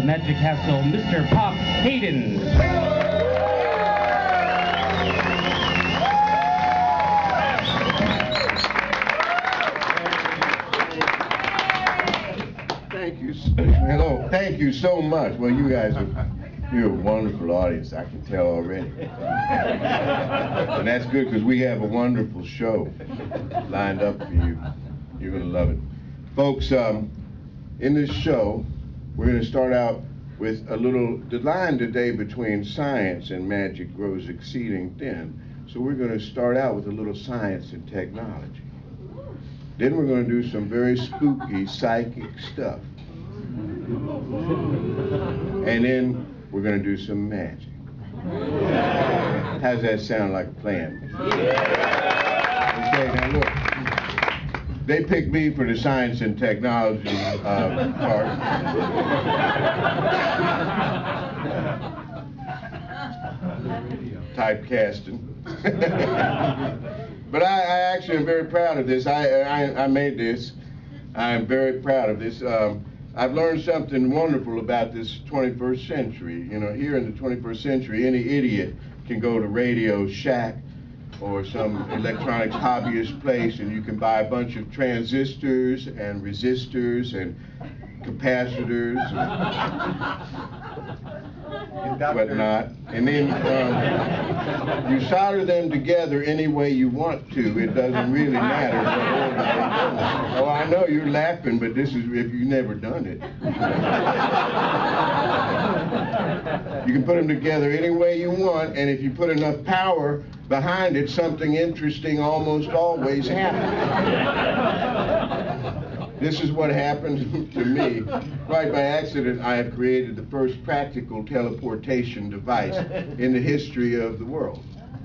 Magic Castle, Mr. Pop Haydn. Thank you. Hello. Thank you so much. Well, you guys you're a wonderful audience, I can tell already. And that's good because we have a wonderful show lined up for you. You're going to love it. Folks, in this show, we're going to start out with a little, the line today between science and magic grows exceeding thin. So we're going to start out with a little science and technology. Then we're going to do some very spooky psychic stuff. And then we're going to do some magic. How's that sound like a plan? Okay, now look. They picked me for the science and technology part. Typecasting. But I actually am very proud of this. I made this. I'm very proud of this. I've learned something wonderful about this 21st century. You know, here in the 21st century, any idiot can go to Radio Shack or some electronics hobbyist place and you can buy a bunch of transistors and resistors and capacitors and whatnot. And then you solder them together any way you want to. It doesn't really matter what order they go. Oh, I know you're laughing, but this is if you've never done it. You can put them together any way you want, and if you put enough power behind it, something interesting almost always happens. This is what happened to me. Right by accident, I have created the first practical teleportation device in the history of the world.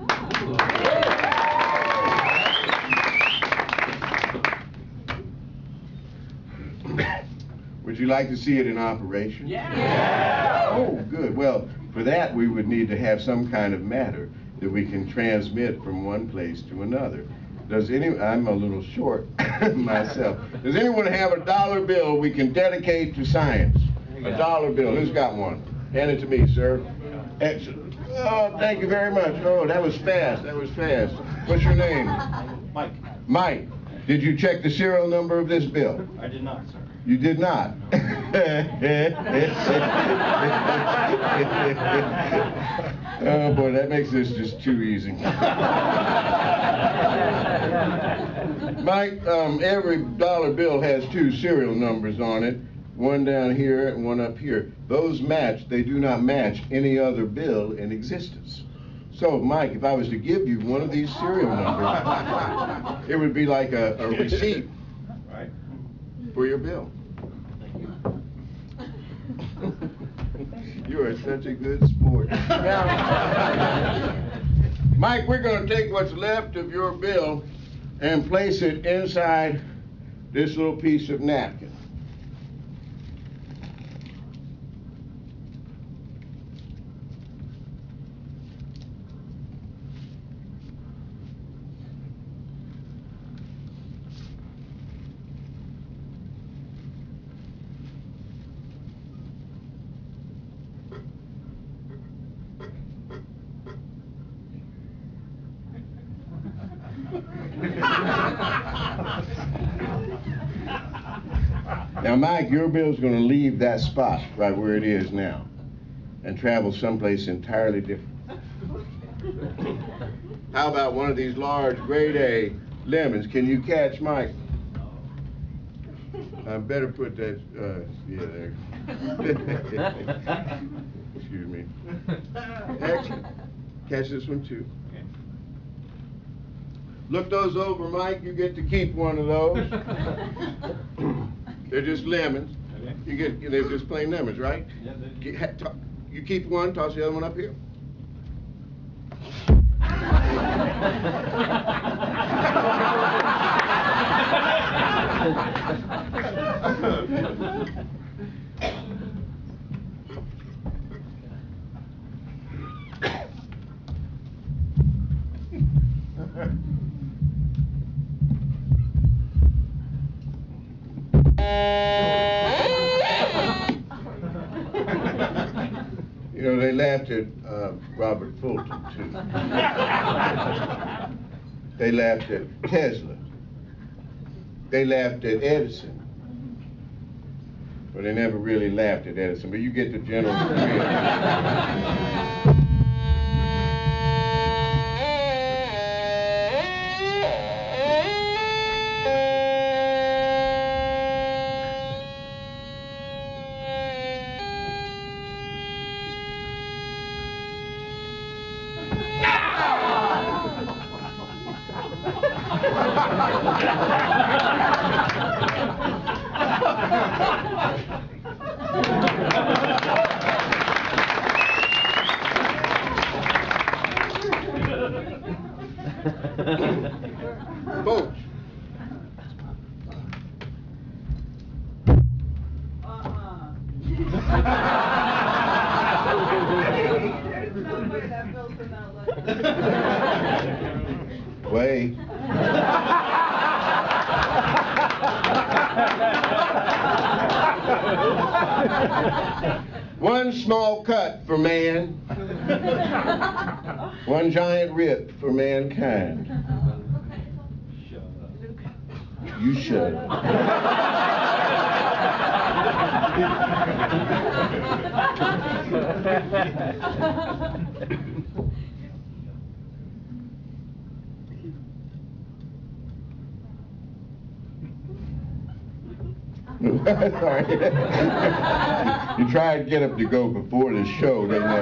Would you like to see it in operation? Yeah! Oh, good. Well, for that, we would need to have some kind of matter that we can transmit from one place to another. I'm a little short myself. Does anyone have a dollar bill we can dedicate to science? A dollar bill. Who's got one? Hand it to me, sir. Excellent. Oh, thank you very much. Oh, that was fast. That was fast. What's your name? Mike. Mike. Did you check the serial number of this bill? I did not, sir. You did not? Oh boy, that makes this just too easy. Mike, every dollar bill has two serial numbers on it, one down here and one up here. Those match, they do not match any other bill in existence. So, Mike, if I was to give you one of these serial numbers, it would be like a receipt for your bill. You are such a good sport. Now, Mike, we're going to take what's left of your bill and place it inside this little piece of napkin. Now, Mike, your bill's going to leave that spot right where it is now and travel someplace entirely different. How about one of these large grade A lemons? Can you catch, Mike? I better put that, yeah, there. Excuse me. Excellent. Catch this one too. Look those over, Mike. You get to keep one of those. They're just lemons. Okay. They're just plain lemons, right? Yeah. You keep one, toss the other one up here. they laughed at Robert Fulton, too. They laughed at Tesla. They laughed at Edison. But they never really laughed at Edison, but you get the general idea. Folks. Wait. One small cut for man, one giant rip for mankind. Shut up. You shut up. Sorry. You try to get them to go before the show, they never.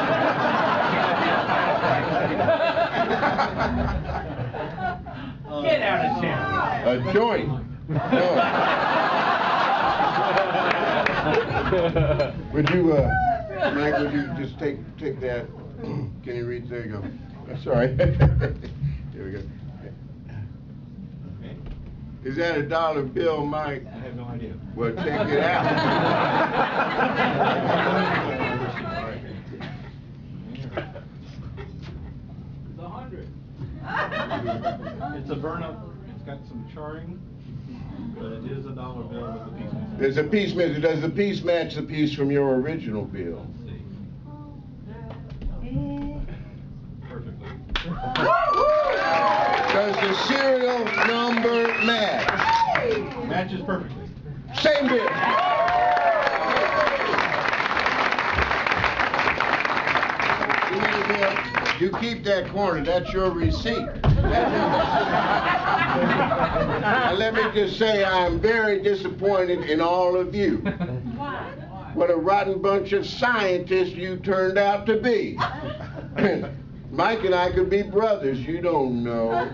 Get out of town. A joint. No. Would you, Mike, would you just take that? Can you read? There you go. Sorry. Here we go. Is that a dollar bill, Mike? I have no idea. Well, check it out. It's 100. It's a burn-up. It's got some charring, but it is a dollar bill with a piece missing. There's a piece missing. Does the piece match the piece from your original bill? Let's see. Perfectly. Does the serial number match? Matches perfectly. Same bill. You keep that corner. That's your receipt. Now, let me just say I'm very disappointed in all of you. What a rotten bunch of scientists you turned out to be. Mike and I could be brothers, you don't know.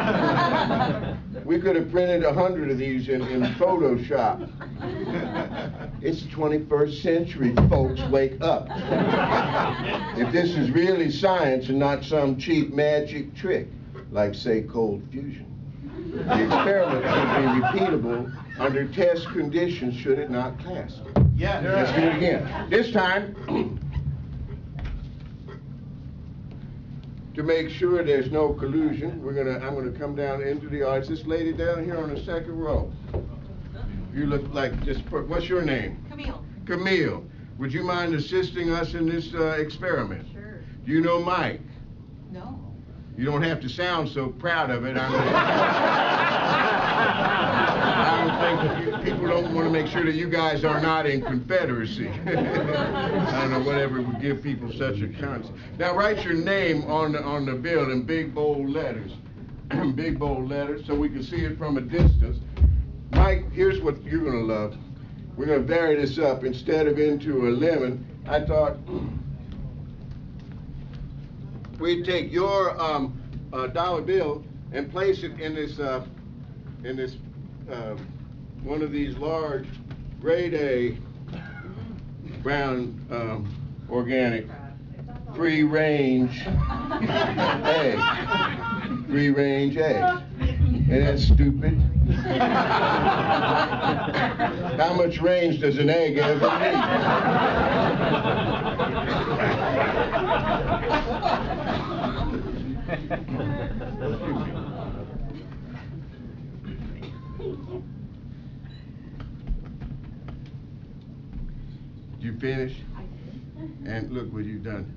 We could have printed 100 of these in Photoshop. It's the 21st century, folks, wake up. If this is really science and not some cheap magic trick, like, say, cold fusion, the experiment should be repeatable under test conditions should it not pass. Yeah. Let's do it again. This time, to make sure there's no collusion, I'm gonna come down into the audience. This lady down here on the second row. You look like what's your name? Camille. Camille. Would you mind assisting us in this experiment? Sure. Do you know Mike? No. You don't have to sound so proud of it. I don't think people don't want to make sure that you guys are not in Confederacy. I don't know, whatever would give people such a concept. Now write your name on the bill in big bold letters. Big bold letters so we can see it from a distance. Mike, here's what you're going to love. We're going to vary this up. Instead of into a lemon, I thought we'd take your dollar bill and place it in this one of these large grade A brown organic free range eggs. Free range eggs. Ain't that stupid? How much range does an egg ever need? You finished? And look what you've done.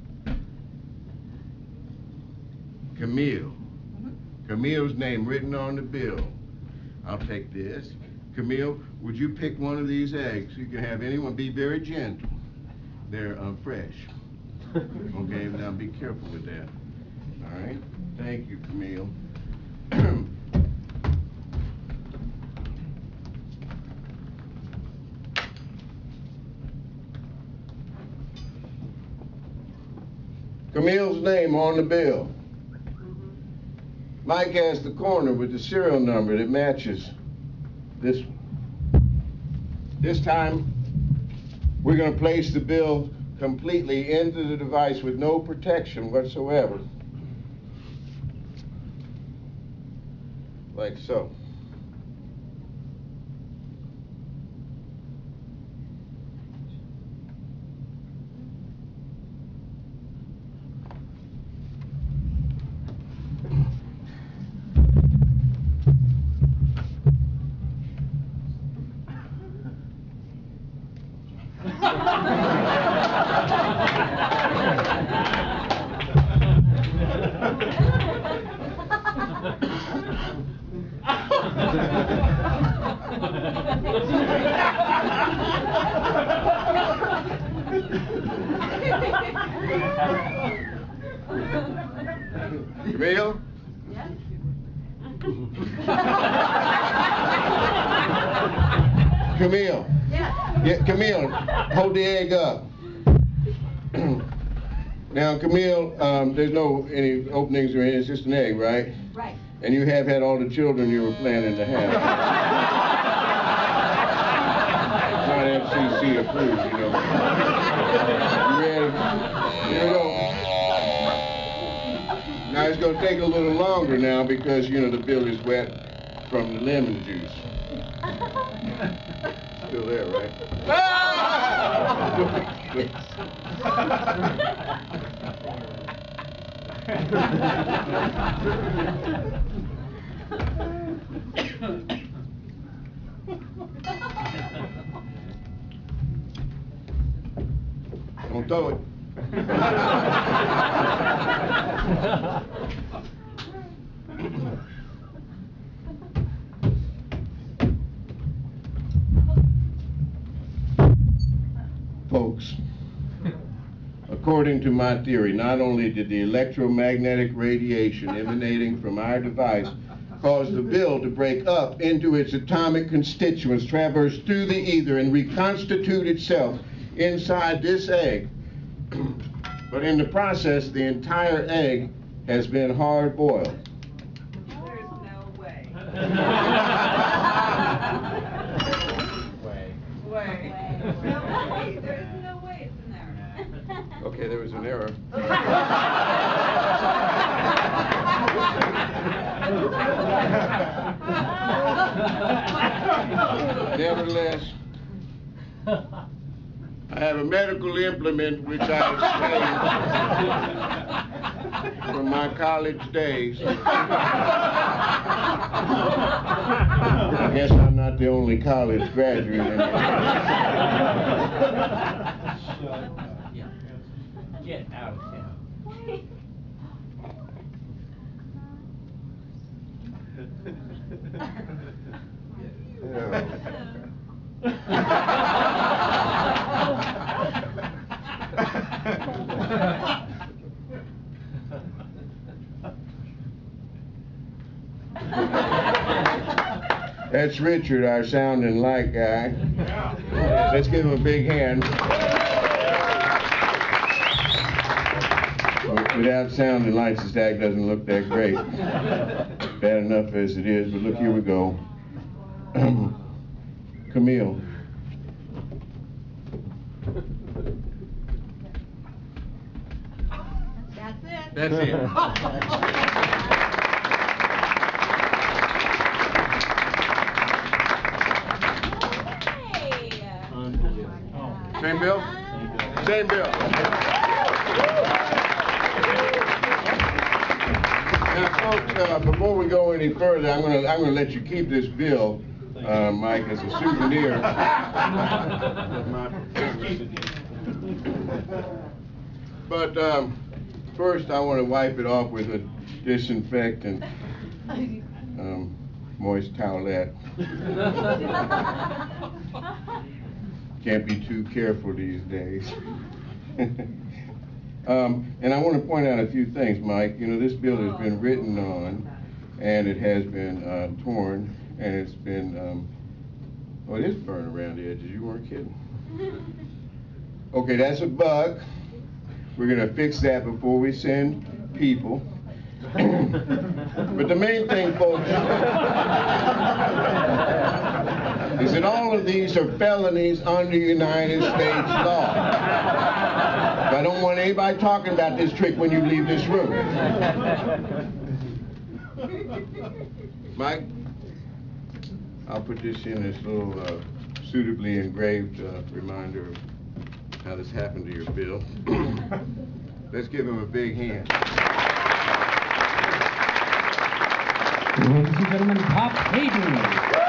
Camille. Camille's name written on the bill. I'll take this. Camille, would you pick one of these eggs? You can have anyone. Be very gentle. They're fresh. Okay, now be careful with that. All right? Thank you, Camille. Camille's name on the bill. Mike has the corner with the serial number that matches this one. This time, we're going to place the bill completely into the device with no protection whatsoever. Like so. Camille? Yes. Camille. Yes. Yeah, Camille, hold the egg up. Now, Camille, there's no any openings or anything, it's just an egg, right? Right. And you have had all the children you were planning to have. Not FCC approved, you know. You ready? Here we go. Now it's going to take a little longer now because, you know, the bill is wet from the lemon juice. Still there, right? Don't throw it. Folks, according to my theory, not only did the electromagnetic radiation emanating from our device cause the bill to break up into its atomic constituents, traverse through the ether, and reconstitute itself inside this egg, but in the process, the entire egg has been hard-boiled. There's no way. Way. No way. There's no way it's in there. Okay, there was an error. Nevertheless, I have a medical implement which I obtained from my college days. I guess I'm not the only college graduate in here. Get out of town. That's Richard, our sound and light guy. Let's give him a big hand. Without sound and lights, this act doesn't look that great. Bad enough as it is, but look, here we go. Camille. That's it. That's it. Same bill? Same bill. Now, folks, before we go any further, I'm gonna let you keep this bill, Mike, as a souvenir of my performance. But first, I want to wipe it off with a disinfectant, moist towelette. Can't be too careful these days. And I want to point out a few things, Mike. You know, this bill has been written on, and it has been torn, and it's been, oh, it is burned around the edges. You weren't kidding. Okay, that's a bug. We're going to fix that before we send people. But the main thing, folks, is that all of these are felonies under United States law. I don't want anybody talking about this trick when you leave this room. Mike, I'll put this in this little suitably engraved reminder of how this happened to your bill. Let's give him a big hand. Ladies and gentlemen, Pop Haydn.